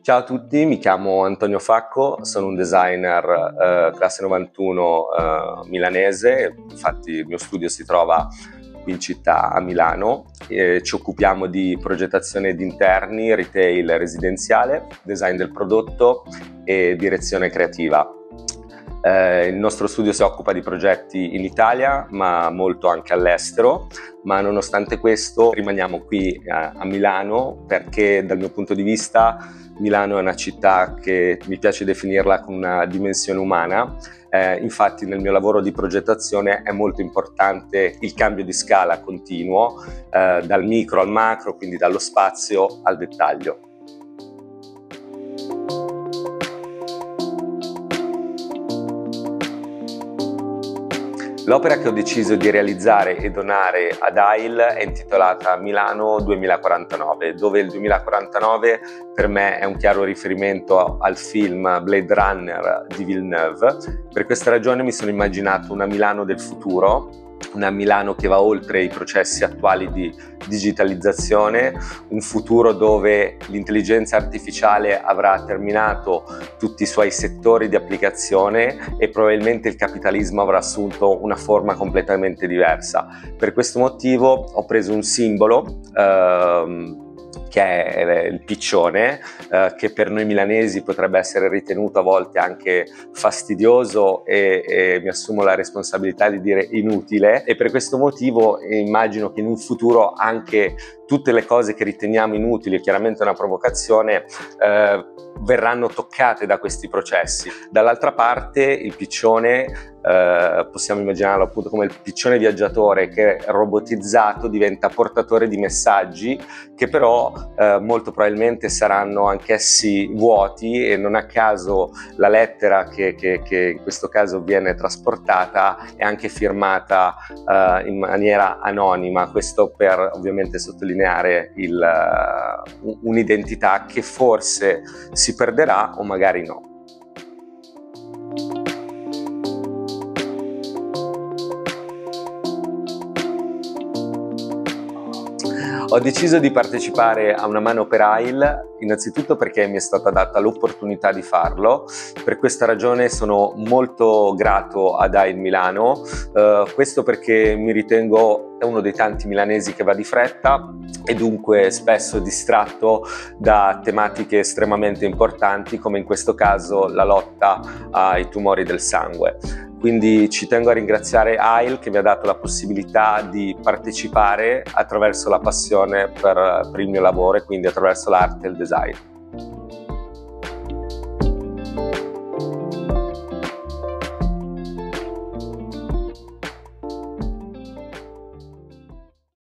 Ciao a tutti, mi chiamo Antonio Facco, sono un designer classe 91 milanese, infatti il mio studio si trova qui in città a Milano. Ci occupiamo di progettazione di interni, retail residenziale, design del prodotto e direzione creativa. Il nostro studio si occupa di progetti in Italia, ma molto anche all'estero, ma nonostante questo rimaniamo qui a Milano perché dal mio punto di vista Milano è una città che mi piace definirla con una dimensione umana. Infatti nel mio lavoro di progettazione è molto importante il cambio di scala continuo, dal micro al macro, quindi dallo spazio al dettaglio. L'opera che ho deciso di realizzare e donare ad AIL è intitolata Milano 2049, dove il 2049 per me è un chiaro riferimento al film Blade Runner di Villeneuve. Per questa ragione mi sono immaginato una Milano del futuro, una Milano che va oltre i processi attuali di digitalizzazione, un futuro dove l'intelligenza artificiale avrà terminato tutti i suoi settori di applicazione e probabilmente il capitalismo avrà assunto una forma completamente diversa. Per questo motivo ho preso un simbolo che è il piccione, che per noi milanesi potrebbe essere ritenuto a volte anche fastidioso e mi assumo la responsabilità di dire inutile, e per questo motivo immagino che in un futuro anche tutte le cose che riteniamo inutili, chiaramente una provocazione, verranno toccate da questi processi. Dall'altra parte il piccione, possiamo immaginarlo appunto come il piccione viaggiatore che robotizzato diventa portatore di messaggi che però molto probabilmente saranno anch'essi vuoti, e non a caso la lettera che in questo caso viene trasportata è anche firmata in maniera anonima, questo per ovviamente sottolineare un'identità che forse si perderà o magari no. Ho deciso di partecipare a Una Mano per AIL innanzitutto perché mi è stata data l'opportunità di farlo. Per questa ragione sono molto grato ad AIL Milano, questo perché mi ritengo uno dei tanti milanesi che va di fretta e dunque spesso distratto da tematiche estremamente importanti, come in questo caso la lotta ai tumori del sangue. Quindi ci tengo a ringraziare AIL che mi ha dato la possibilità di partecipare attraverso la passione per il mio lavoro e quindi attraverso l'arte e il design.